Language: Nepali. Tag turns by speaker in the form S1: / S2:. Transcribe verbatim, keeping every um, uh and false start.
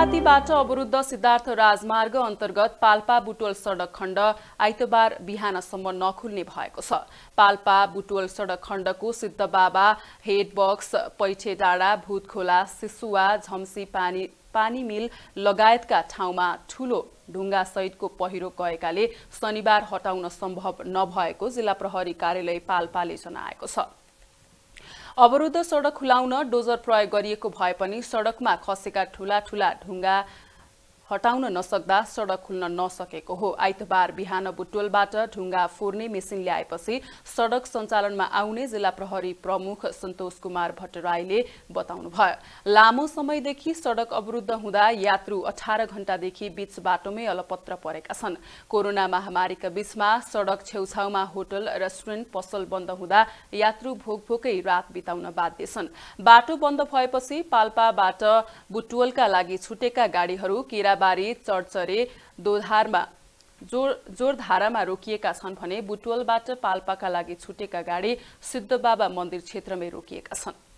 S1: रातिबाट अवरुद्ध सिद्धार्थ राजमार्ग अन्तर्गत पाल्पा बुटोल सडक खण्ड आइतबार बिहानसम्म नखुल्ने भएको छ। पाल्पा बुटोल सडक खण्डको सिद्धबाबा, हेडबक्स, पैठे डाँडा, भूतखोला, सिसुवा, झम्सी पानी पानी मिल लगायतका ठाउँमा ठूलो ढुङ्गा सहितको पहिरो गएकाले शनिबार हटाउन सम्भव नभएको जिल्ला प्रहरी कार्यालय पाल्पाले जनाएको छ। अवरुद्ध सडक खुलाउन डोजर प्रयोग गरिएको भए पनि सडकमा खसेका ठूला ठूला ढुङ्गा हटाउन नसक्दा सडक खुल्न नसकेको हो। आइतबार बिहान बुटोलबाट ढुङ्गा फोर्ने मेसिन ल्याएपछि सडक सञ्चालनमा आउने जिल्ला प्रहरी प्रमुख सन्तोष कुमार भट्टराईले बताउनुभयो। लामो समयदेखि सडक अवरुद्ध हुँदा यात्रु अठार घण्टादेखि बीच बाटोमै अलपत्र परेका छन्। कोरोना महामारीका बीचमा सडक छेउछाउमा होटल, रेस्टुरेन्ट, पसल बन्द हुँदा यात्रु भोकभोकै रात बिताउन बाध्य छन्। बाटो बन्द भएपछि पाल्पाबाट बुटोलका लागि छुटेका गाडीहरू केरा बारी, चर्चरे, दोधारमा जोर जोरधारामा रोकिएका छन् भने बुटोलबाट पाल्पाका लागि छुटेका गाडी सिद्धबाबा मन्दिर क्षेत्रमै रोकिएका छन्।